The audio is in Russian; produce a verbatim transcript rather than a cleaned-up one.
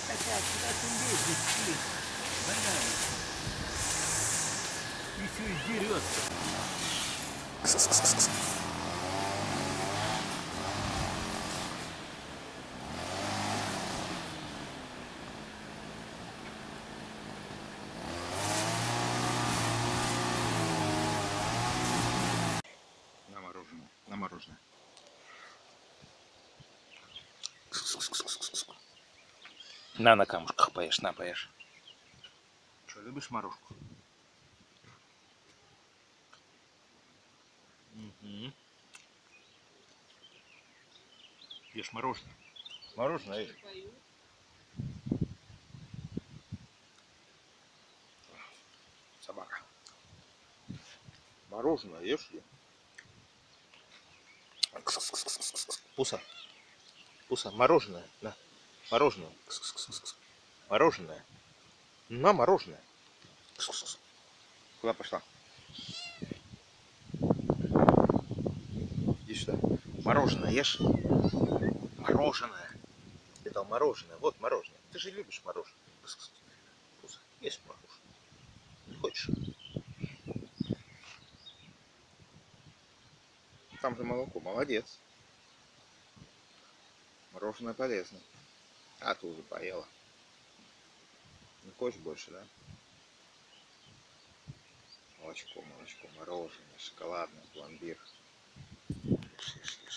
такая, куда ты лезешь, ты? Больная. Еще и дерется. На мороженое, на мороженое. На, на камушках поешь, на, поешь. Что, любишь морожку? Угу. Ешь мороженое. Мороженое ешь. Собака. Мороженое ешь ли? Пуса. Пуса, мороженое. На. Мороженое. Мороженое. На, мороженое. Куда пошла? Иди сюда. Мороженое ешь? Мороженое. Я дал мороженое. Вот мороженое. Ты же любишь мороженое. Пуса, есть мороженое. Не хочешь? Там же молоко. Молодец. Мороженое полезно. А ты уже поела. Не хочешь больше, да? Молочко, молочко, мороженое, шоколадное, пломбир.